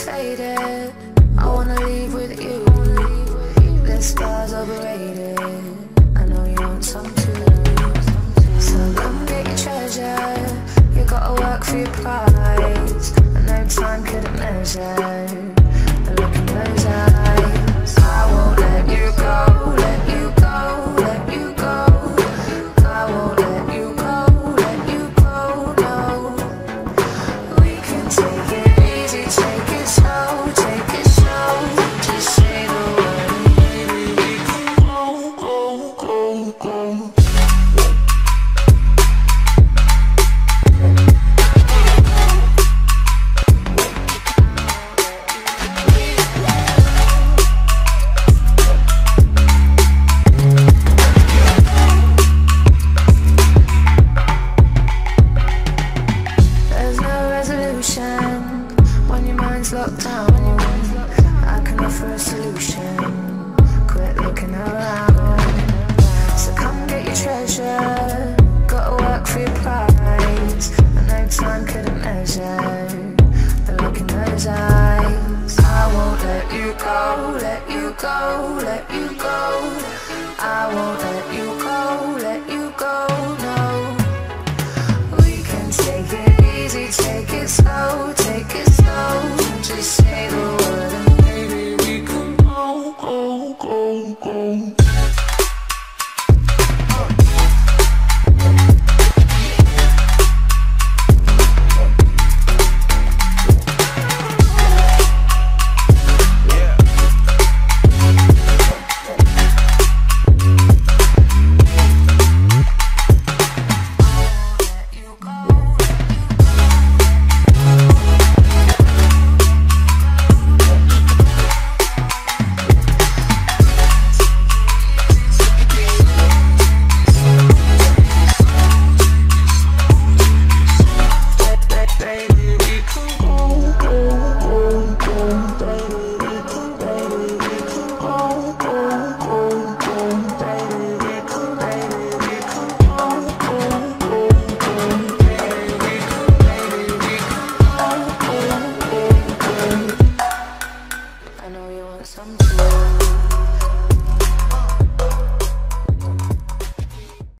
faded. I wanna leave with you. This star's overrated. I know you want some too. So come get your treasure. You gotta work for your prize. And no time couldn't measure the look in those eyes. I won't let you go, let you go, let you go. I won't let you go, let you go, no. We can take it easy, take it slow, take it slow. Just say the word and baby we can go, go, go, go. When your mind's locked down, I can offer a solution. Quit looking around. So come get your treasure. Gotta work for your prize. And no time couldn't measure the look in those eyes. I won't let you go, let you go, let you go. I won't let you go, let you go, no. We can take it easy, take it slow.